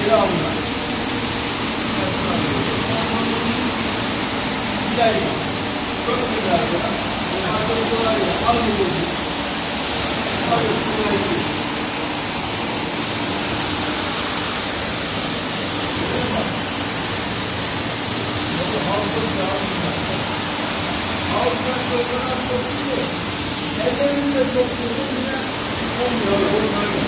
Geri aldılar. Güzel. Çok güzel. Arkadaşlar var ya. Al bir gözü. Al bir gözü. Halklar çok kadar çok iyi. Ellerinde çok iyi. Olmuyor.